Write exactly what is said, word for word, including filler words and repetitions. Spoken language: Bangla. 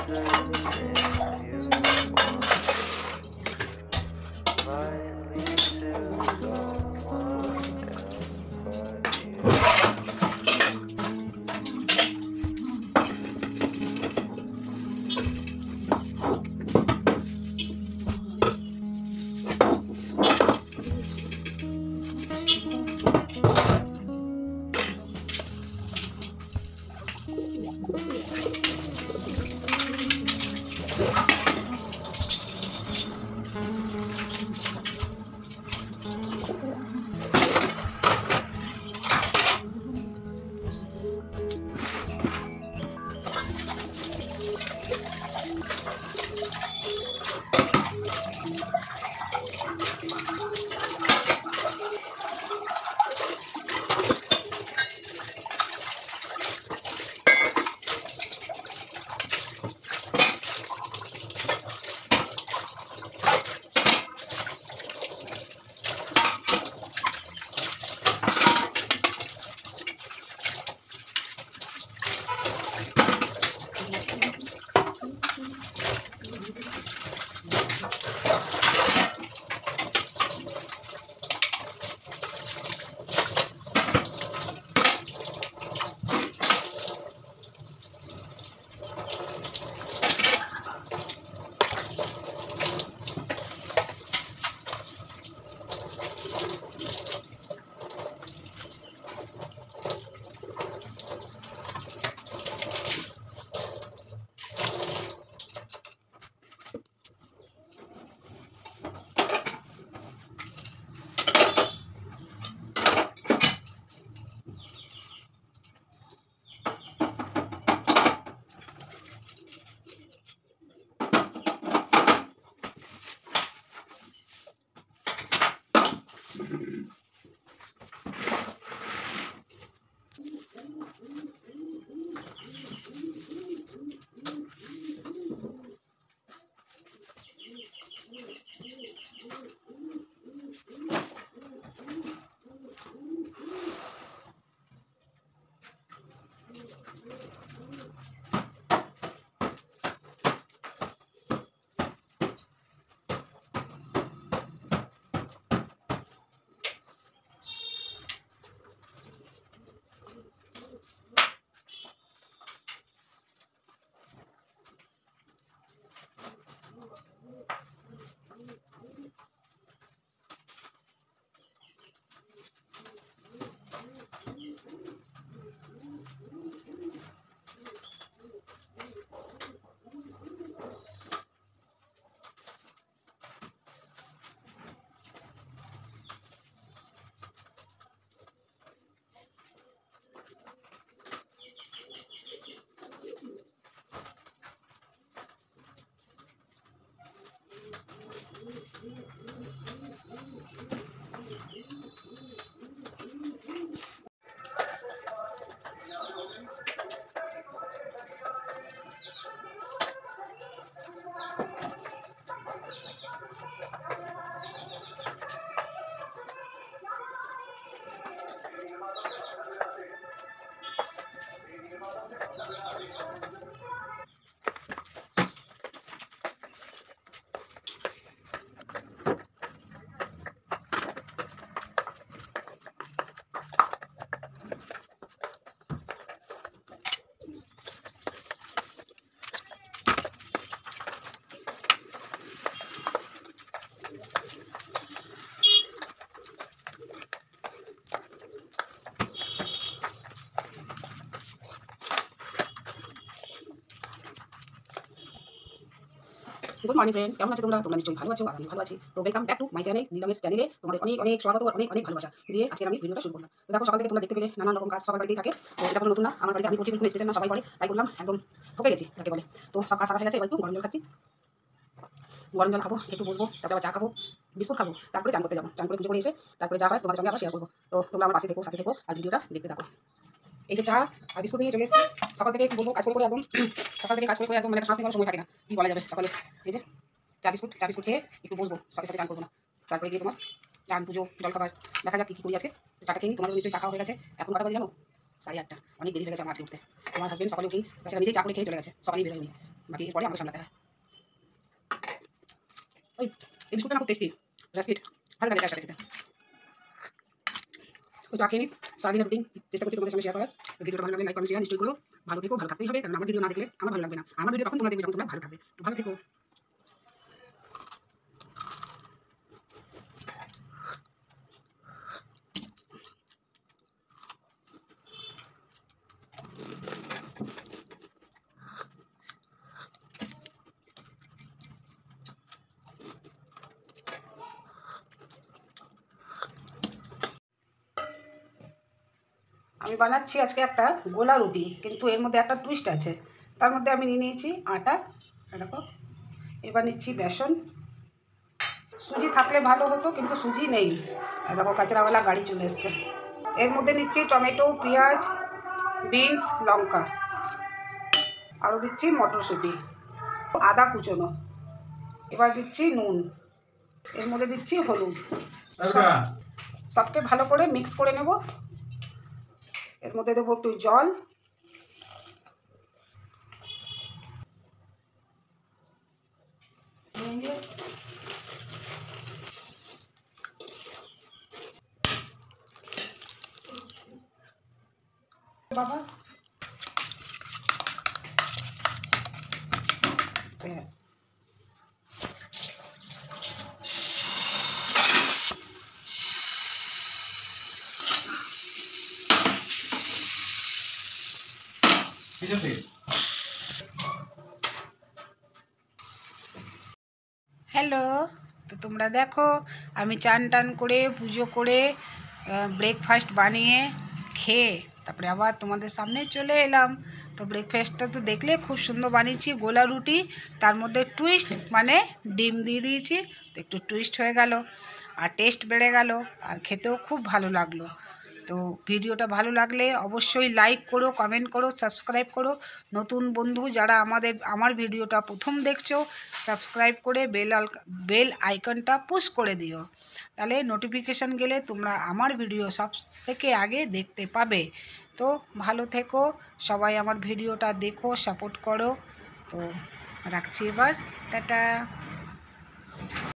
গুড মর্নিং ফ্রেন্ডস, কেমন আছো তোমরা? তোমরা নিশ্চয়ই ভালো আছো আর আমি ভালো আছি। তো welcome back to my channel নীলমের চ্যানেলে তোমাদের অনেক অনেক স্বাগত আর অনেক অনেক ভালোবাসা দিয়ে আজকে আমি ভিডিওটা শুরু করলাম। তো দেখো সকাল থেকে তোমরা দেখতে পেলে নানান রকম কাজ সবার বাড়িতেই থাকে। তো এটা কোনো নতুন না, আমার বাড়িতে আমি করছি কোনো স্পেশাল না, সবাই করে তাই করলাম, একদম ঠকে গেছি তাকে বলে। তো সব কাজ সারা হয়ে গেছে, এবার একটু গরম জল খাচ্ছি, গরম জল খাবো, একটু বসবো, তারপরে আবার চা খাবো, বিস্কুট খাবো, তারপরে চান করতে যাবো। চান করে পুজো করে এসে তারপরে যা হয় তোমাদের সঙ্গে আবার শেয়ার করবো। তো তোমরা আমার পাশে থেকো, সাথে থেকো আর ভিডিওটা দেখতে থাকো। এই যে চা আর বিস্কুট নিয়ে চলে এসেছি। সকাল থেকে বলবো কাজ করে করে একদম সকাল থেকে কাজ করে করে একদম মানে শ্বাস নেওয়ার সময় থাকে না, কি বলা যাবে। সকালে এই যে চা বিস্কুট চা বিস্কুট খেয়ে একটু বসবো, সাথে সাথে চান করবো না, তারপরে গিয়ে তোমার চান পুজো জলখাবার দেখা যাক কী কী করি আজকে। তো চাটা খেয়ে তোমাদের নিশ্চয়ই চা খাওয়া হয়ে গেছে, এখন কটা বাজে জানো? সাড়ে আটটা, অনেক দেরি হয়ে গেছে আমার আজকে উঠতে। আমার হাজবেন্ড সকালে উঠেই বেচারা নিজেই চা করে খেয়ে চলে গেছে, সকালেই বের হয়নি, বাকি পরে আমাকে সামলাতে হয়। ওই এই বিস্কুটটা না খুব টেস্টি, রাস্কিট ভালো লাগে চায়ের সাথে খেতে। ওই চা খেয়ে নিই, সারাদিনের রুটিন চেষ্টা করছি তোমাদের সঙ্গে শেয়ার করার। ভিডিওটা ভালো লাগলে লাইক কমেন্ট শেয়ার নিশ্চয়ই করো। ভালো থেকো, ভালো থাকতেই হবে, কারণ আমার ভিডিও না দেখলে আমার ভালো লাগবে না। আমার ভিডিও তখন তোমরা দেখবে যখন তোমরা ভালো থাকবে। তো ভালো থেকো। আমি বানাচ্ছি আজকে একটা গোলা রুটি, কিন্তু এর মধ্যে একটা টুইস্ট আছে। তার মধ্যে আমি নিয়ে নিয়েছি আটা, এরকম। এবার নিচ্ছি বেসন। সুজি থাকলে ভালো হতো, কিন্তু সুজি নেই। দেখো কাঁচরাওয়ালা গাড়ি চলে এসছে। এর মধ্যে নিচ্ছি টমেটো, পেঁয়াজ, বিনস, লঙ্কা, আরও দিচ্ছি মটরশুঁটি, আদা কুচোনো। এবার দিচ্ছি নুন, এর মধ্যে দিচ্ছি হলুদ। সবকে ভালো করে মিক্স করে নেব। এর মধ্যে দেবো একটু জল। বাবা হ্যাঁ, ঠিক আছে। হ্যালো, তো তোমরা দেখো আমি চান টান করে পুজো করে ব্রেকফাস্ট বানিয়ে খেয়ে তারপরে আবার তোমাদের সামনে চলে এলাম। তো ব্রেকফাস্টটা তো দেখলে খুব সুন্দর বানিয়েছি, গোলা রুটি, তার মধ্যে টুইস্ট মানে ডিম দিয়ে দিয়েছি, তো একটু টুইস্ট হয়ে গেল আর টেস্ট বেড়ে গেল আর খেতেও খুব ভালো লাগলো। তো ভিডিওটা ভালো লাগলে অবশ্যই লাইক করো, কমেন্ট করো, সাবস্ক্রাইব করো। নতুন বন্ধু যারা আমাদের আমার ভিডিওটা প্রথম দেখছো, সাবস্ক্রাইব করে বেল বেল আইকনটা পুশ করে দিও, তাহলে নোটিফিকেশান গেলে তোমরা আমার ভিডিও সব থেকে আগে দেখতে পাবে। তো ভালো থেকো সবাই, আমার ভিডিওটা দেখো, সাপোর্ট করো। তো রাখছি এবার, টাটা।